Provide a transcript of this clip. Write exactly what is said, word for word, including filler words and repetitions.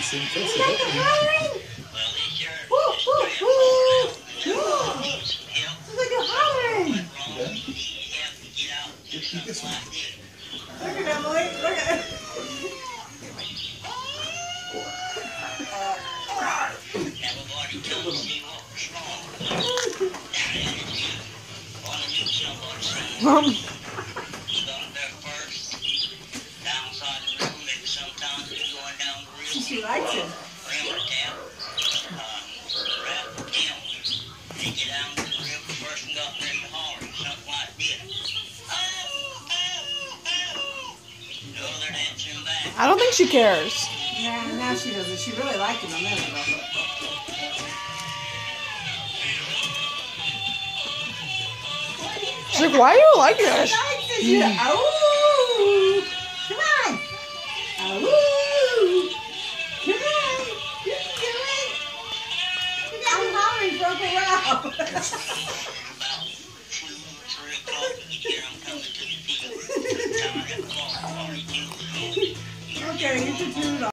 so impressive. Well, it's your Woo, woo, woo. Woo. needs some help. Look like you're hollering. Yeah. You need help to get out and do Just keep something this one. like this. Look at Emily. Look at it. Now, we've already told you what's wrong. Now, want to meet somebody soon. Um, You got there first, downside the river, maybe sometimes it's going down the river. She likes it. River tap, uh, right the town. They get down to the river, the person got there in the holler, something like this. Oh, oh, oh. The other dancing back. I don't think she cares. Yeah, now she doesn't. She really liked him a minute ago. She's like, why do you like this? She likes it. She, oh, come on. Oh, come on. You can do it. I'm hollering for Uncle Ralph. About two, three o'clock, you hear them coming to the field. Time that clock, forty-two. Okay, you can do it all.